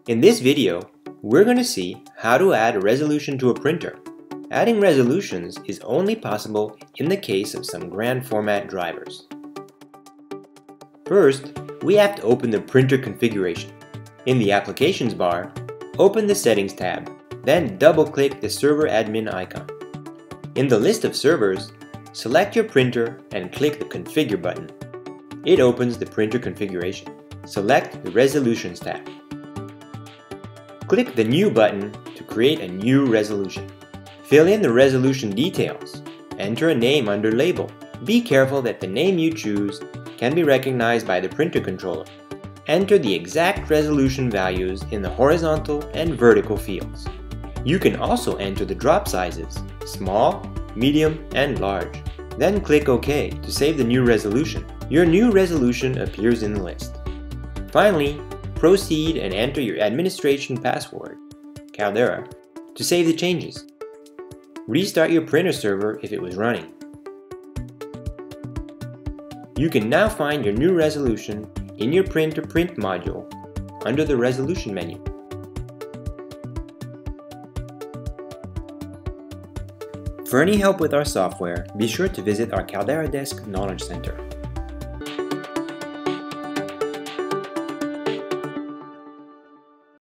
In this video, we're going to see how to add a resolution to a printer. Adding resolutions is only possible in the case of some grand format drivers. First, we have to open the printer configuration. In the Applications bar, open the Settings tab, then double-click the Server Admin icon. In the list of servers, select your printer and click the Configure button. It opens the printer configuration. Select the Resolutions tab. Click the New button to create a new resolution. Fill in the resolution details. Enter a name under Label. Be careful that the name you choose can be recognized by the printer controller. Enter the exact resolution values in the horizontal and vertical fields. You can also enter the drop sizes, small, medium, and large. Then click OK to save the new resolution. Your new resolution appears in the list. Finally, proceed and enter your administration password, Caldera, to save the changes. Restart your printer server if it was running. You can now find your new resolution in your printer print module under the resolution menu. For any help with our software, be sure to visit our Caldera Desk Knowledge Center.